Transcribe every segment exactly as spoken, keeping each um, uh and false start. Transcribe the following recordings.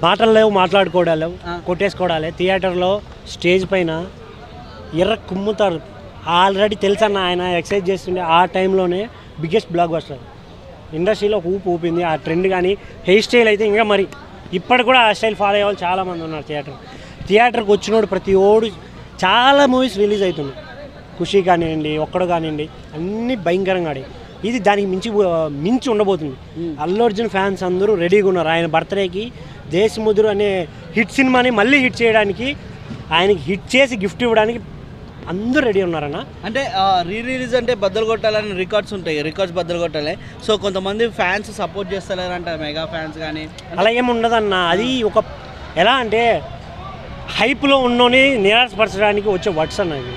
మాటలు లేవు, మాట్లాడుకోవడాలు, కొట్టేసుకోవడాలి. థియేటర్లో స్టేజ్ పైన ఎర్ర కుమ్ముతారు. ఆల్రెడీ తెలుసన్న ఆయన ఎక్సైజ్ చేస్తుండే ఆ టైంలోనే బిగ్గెస్ట్ బ్లాక్ బస్టర్ ఇండస్ట్రీలో ఒక ఊపు ఊపింది. ఆ ట్రెండ్ కానీ హెయిర్ స్టైల్ అయితే ఇంకా మరి ఇప్పటి కూడా ఆ స్టైల్ ఫాలో అయ్యే వాళ్ళు చాలామంది ఉన్నారు. థియేటర్ థియేటర్కి వచ్చినోడు ప్రతి ఓడు చాలా మూవీస్ రిలీజ్ అవుతున్నాయి. ఖుషి కానివ్వండి, ఒక్కడు కానివ్వండి, అన్నీ భయంకరంగా ఆడి. ఇది దానికి మించి మించి ఉండబోతుంది. అల్లు అర్జున్ ఫ్యాన్స్ అందరూ రెడీగా ఉన్నారు. ఆయన బర్త్డేకి దేశముద్రు అనే హిట్ సినిమాని మళ్ళీ హిట్ చేయడానికి, ఆయనకి హిట్ చేసి గిఫ్ట్ ఇవ్వడానికి అందరూ రెడీ ఉన్నారన్న. అంటే రీ రిలీజ్ అంటే బద్దలు కొట్టాలని రికార్డ్స్ ఉంటాయి, రికార్డ్స్ బద్దలు కొట్టాలి. సో కొంతమంది ఫ్యాన్స్ సపోర్ట్ చేస్తలేరంట, మెగా ఫ్యాన్స్ కానీ. అలా ఏమి ఉండదన్న. అది ఒక ఎలా అంటే హైప్లో ఉన్నోని నిరాశపరచడానికి వచ్చే వర్డ్స్ అన్నది.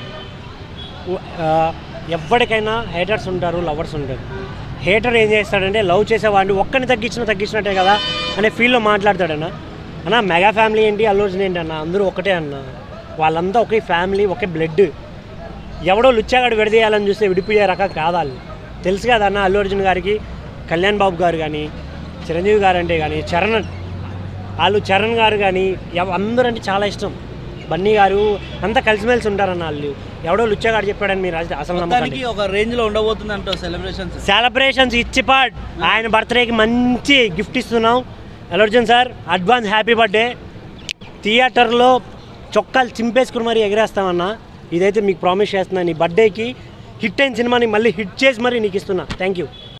ఎవరికైనా హేటర్స్ ఉంటారు, లవర్స్ ఉంటారు. హేటర్ ఏం చేస్తాడంటే లవ్ చేసేవాడిని ఒక్కరిని తగ్గించిన తగ్గించినట్టే కదా అనే ఫీల్లో మాట్లాడతాడన్న. అన్న మెగా ఫ్యామిలీ ఏంటి, అల్లు అర్జున్ ఏంటి అన్న, అందరూ ఒకటే అన్న. వాళ్ళంతా ఒకే ఫ్యామిలీ, ఒకే బ్లడ్. ఎవడో లుచ్చాగాడు విడదీయాలని చూస్తే విడిపోయే రకం కాదాలు. తెలుసు కదా అన్న. అల్లు అర్జున్ గారికి కళ్యాణ్ బాబు గారు కానీ, చిరంజీవి గారు అంటే కానీ, చరణ్ వాళ్ళు చరణ్ గారు కానీ అందరూ అంటే చాలా ఇష్టం. బన్నీ గారు అంతా కలిసిమెలిసి ఉంటారన్న. వాళ్ళు ఎవడో లుచ్చాగాడు చెప్పాడని మీరు అసలు నమ్మకానికి ఒక రేంజ్లో ఉండబోతుంది అంటూ సెలబ్రేషన్స్ సెలబ్రేషన్స్ ఇచ్చిపాట్. ఆయన బర్త్డేకి మంచి గిఫ్ట్ ఇస్తున్నాం. Allu Arjun sir advance happy birthday. థియేటర్లో చొక్కాలు చింపేసుకుని మరీ ఎగరేస్తామన్నా. ఇదైతే మీకు ప్రామిస్ చేస్తున్నాను. ఈ బర్త్డేకి హిట్ అయిన సినిమాని మళ్ళీ హిట్ చేసి మరీ నీకు ఇస్తున్నా. Thank you.